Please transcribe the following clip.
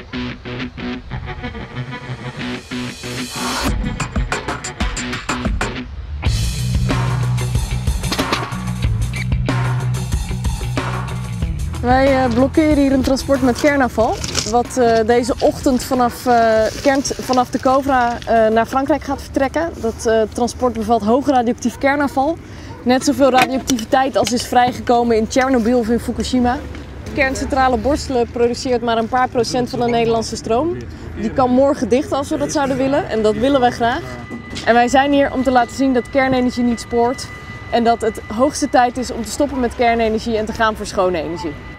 Wij blokkeren hier een transport met kernafval, wat deze ochtend vanaf de Kovra naar Frankrijk gaat vertrekken. Dat transport bevat hoog radioactief kernafval. Net zoveel radioactiviteit als is vrijgekomen in Tsjernobyl of in Fukushima. De kerncentrale Borselen produceert maar een paar procent van de Nederlandse stroom. Die kan morgen dicht als we dat zouden willen en dat willen wij graag. En wij zijn hier om te laten zien dat kernenergie niet spoort en dat het hoogste tijd is om te stoppen met kernenergie en te gaan voor schone energie.